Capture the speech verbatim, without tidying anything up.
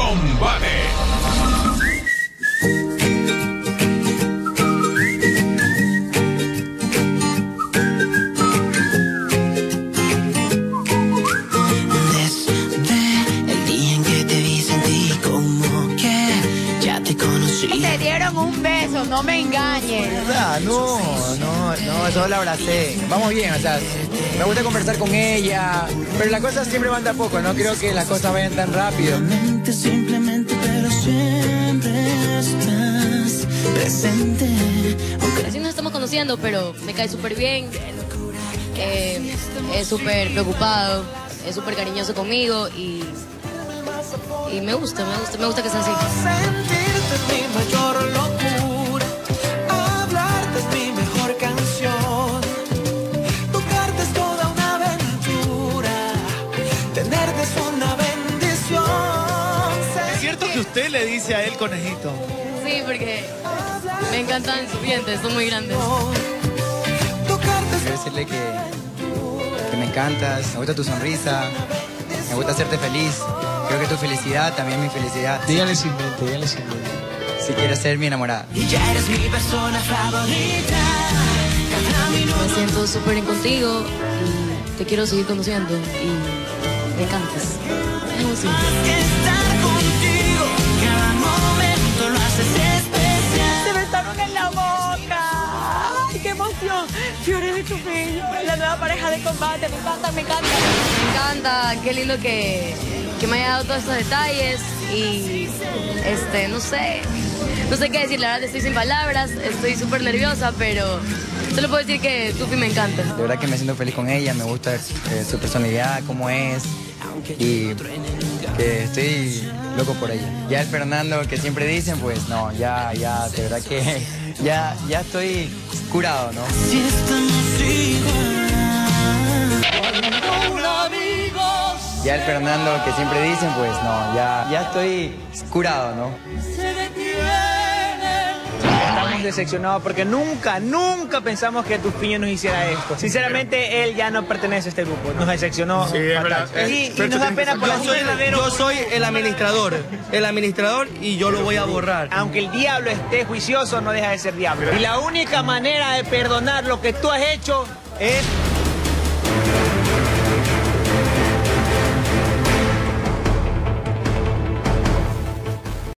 combate. Te dieron un beso, no me engañes. Ah, no, no, no, solo la abracé. Vamos bien, o sea, me gusta conversar con ella, pero las cosas siempre van de a poco, no creo que las cosas vayan tan rápido. Simplemente, pero siempre estás presente. Así nos estamos conociendo, pero me cae súper bien. Eh, es súper preocupado, es súper cariñoso conmigo y, y me gusta, me gusta, me gusta que sea así. Mi mayor locura, hablarte es mi mejor canción, tocarte es toda una aventura, tenerte es una bendición. ¿Es cierto que usted le dice a él conejito? Sí, porque me encantan sus dientes, son muy grandes. Quiero decirle que, que me encantas, me gusta tu sonrisa, me gusta hacerte feliz. Creo que tu felicidad también es mi felicidad. Dígale sin mente, dígale sin mente. Si quieres ser mi enamorada. Y ya eres mi persona favorita. Me siento súper bien contigo y te quiero seguir conociendo y me encantas. Me emociona. Estar contigo, cada momento lo haces especial. Se besaron en la boca. ¡Ay, qué emoción! Fiore de Chupillo, la nueva pareja de combate. Me encanta, me encanta. Me encanta, qué lindo que, que me haya dado todos estos detalles y, este, no sé, no sé qué decir, la verdad estoy sin palabras, estoy súper nerviosa, pero solo puedo decir que Tufi me encanta. De verdad que me siento feliz con ella, me gusta eh, su personalidad, cómo es, y que estoy loco por ella. Ya el Fernando que siempre dicen, pues no, ya, ya, de verdad que ya, ya estoy curado, ¿no? Si estamos igual. Ya el Fernando que siempre dicen, pues no, ya, ya estoy curado, ¿no? Estamos decepcionados porque nunca, nunca pensamos que Tufiño nos hiciera esto. Sinceramente, él ya no pertenece a este grupo. Nos decepcionó. Sí, es verdad. Y, y nos da pena por la Yo soy, yo soy el administrador, el administrador y yo lo voy a borrar. Aunque el diablo esté juicioso, no deja de ser diablo. Y la única manera de perdonar lo que tú has hecho es